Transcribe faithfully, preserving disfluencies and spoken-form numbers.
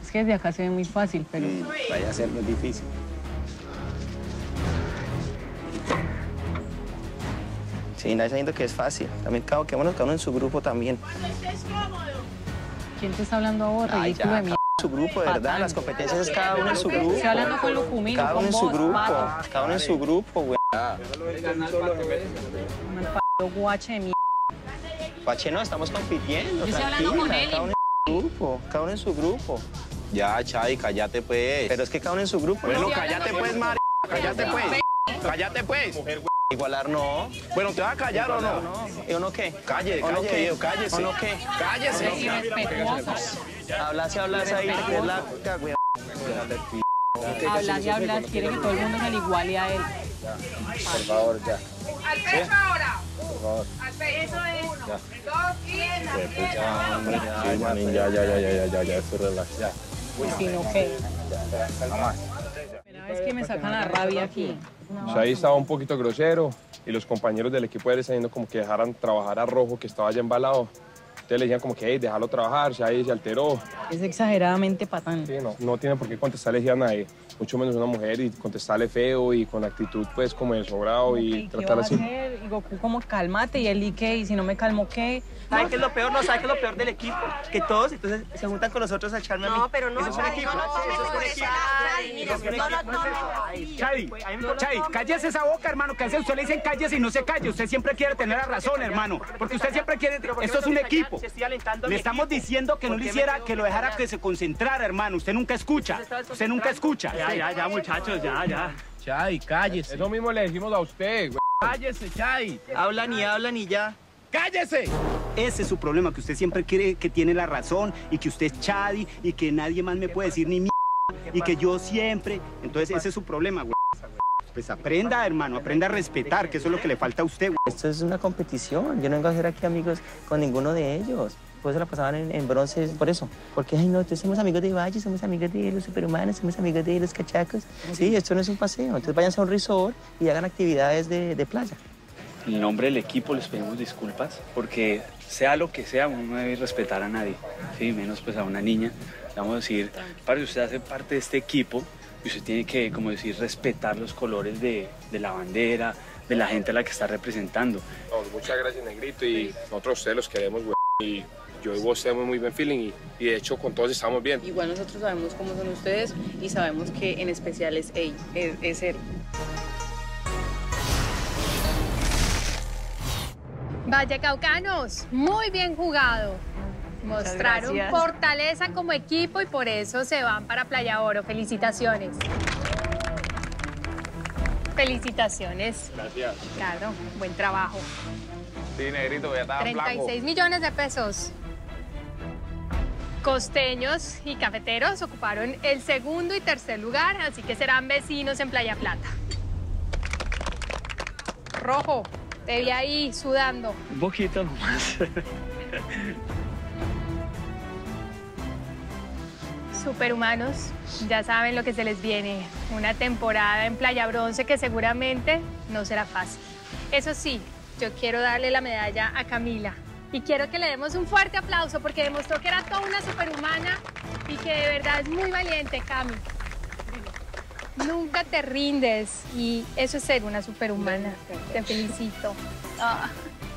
Es que desde acá se ve muy fácil, pero... Mm, vaya a ser muy difícil. Sí, nadie está diciendo que es fácil. También cada, quedémonos cada uno en su grupo también. ¿Quién te está hablando a vos? Ay, Ridículo ya, de mierda. su grupo, de verdad. Patán. Las competencias es cada uno en su grupo. Estoy hablando con Lucumino, Cada uno con en su vos, grupo. pato. Cada uno en su grupo, güey. Un pato guache de mierda. Pache, no, estamos compitiendo. Yo estoy hablando con él. Cada uno en su grupo. Cada uno en su grupo. Ya, Chay, cállate pues. Pero es que cada uno en su grupo. Bueno, ¿no? cállate pues, Mari. Cállate pues. Cállate pues. Igualar no. Bueno, ¿te vas a callar o no? ¿Y uno qué? Calle, ¿O no calle, qué? viejo, cállese. ¿O no qué? Cállese. Irrespetuoso. Hablas y hablas ahí, te crees la güey. Hablas y hablas. Quiere que todo el mundo se le iguale a él. Por favor, ya. Al pecho ahora. Por favor. Al pecho. Eso es. Ya. Dos y en Ya, hombre, ya, manín, ya, ya, ya, ya, ya, ya, ya, estoy relax, ya. Sino que... Nada más. Primera vez que me sacan la rabia aquí. O sea, ahí estaba un poquito grosero y los compañeros del equipo de él estaban como que dejaran trabajar a Rojo, que estaba ya embalado. Entonces le decían como que, hey, déjalo trabajar, si ahí se alteró. Es exageradamente patán. Sí, no, no tiene por qué contestarle a nadie, mucho menos a una mujer, y contestarle feo y con actitud pues como de sobrado y ¿Qué tratar vas a así. hacer? Y Goku como cálmate, y él y qué, y si no me calmo, ¿qué? ¿Sabes qué es lo peor? No, ¿sabes qué es lo peor del equipo? Que todos entonces se juntan con nosotros a echarme a mí. No, pero no, Eso es un Chay, equipo. no lo tomes Eso es un por equipo. esa- Eso es un no lo equipo. tomes. Chay, Chay, cállese esa boca, hermano, que a usted le dicen cállese y no se calle. Usted siempre quiere tener la razón, hermano, porque usted siempre quiere... Esto es un equipo. Le estamos diciendo que no lo hiciera, que lo dejara que se concentrara, hermano. Usted nunca escucha. Usted nunca escucha. Ya, ya, ya, muchachos, ya, ya. Chay, cállese. Eso mismo le dijimos a usted, güey. Cállese, Chay. Hablan y hablan y ya. ¡Cállese! Ese es su problema, que usted siempre quiere que tiene la razón y que usted es Chadi y que nadie más me puede decir ni mi y que yo siempre... Entonces ese es su problema, güey. Pues aprenda, hermano, aprenda a respetar, que eso es lo que le falta a usted, güey. Esto es una competición. Yo no vengo a hacer aquí amigos con ninguno de ellos. Por eso la pasaban en, en bronce, por eso. Porque, ay, no, entonces somos amigos de Valle, somos amigos de los superhumanos, somos amigos de los cachacos. Sí, esto no es un paseo. Entonces váyanse a un resort y hagan actividades de, de playa. En nombre del equipo les pedimos disculpas porque sea lo que sea, uno no debe respetar a nadie, ¿sí? Menos pues a una niña. Vamos a decir, para usted hace parte de este equipo y usted tiene que, como decir, respetar los colores de, de la bandera, de la gente a la que está representando. No, muchas gracias, Negrito, y nosotros a ustedes los queremos, güey. Y yo y vos tenemos muy buen feeling y, y de hecho con todos estamos bien. Igual nosotros sabemos cómo son ustedes y sabemos que en especial es él, es, es él. Vallecaucanos, muy bien jugado. Mostraron gracias. fortaleza como equipo y por eso se van para Playa Oro. Felicitaciones. Felicitaciones. Gracias. Claro, buen trabajo. Sí, Negrito, ya estaba treinta y seis millones de pesos. Costeños y cafeteros ocuparon el segundo y tercer lugar, así que serán vecinos en Playa Plata. Rojo, te vi ahí sudando. Un poquito nomás. Superhumanos, ya saben lo que se les viene. Una temporada en Playa Bronce que seguramente no será fácil. Eso sí, yo quiero darle la medalla a Camila. Y quiero que le demos un fuerte aplauso porque demostró que era toda una superhumana y que de verdad es muy valiente, Cami. Nunca te rindes y eso es ser una superhumana. Te felicito. Ah.